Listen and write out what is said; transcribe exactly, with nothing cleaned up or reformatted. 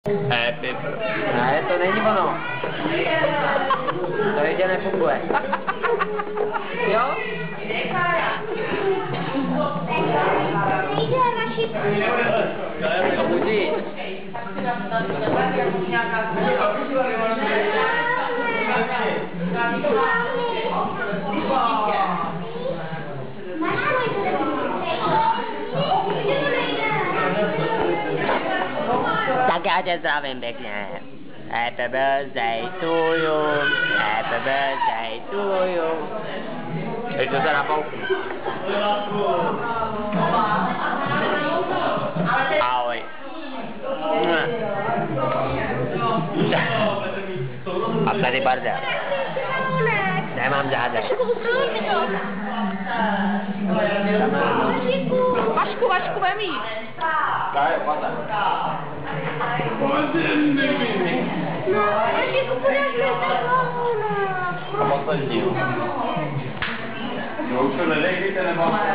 Happy birthday. Ne, to není ono. To ještě nefunguje. Jo? To budí. Tak já tě zdravím pěkně. Happy birthday to you. Happy birthday to you. Teď to se napouknu. Ahoj. A tady bardel. Nemám žádný. Vašku, Vašku, vem jí. Kájo, pata. No, Vašku, budeš mi to A poslední. Jo, už to nedejte, nebo...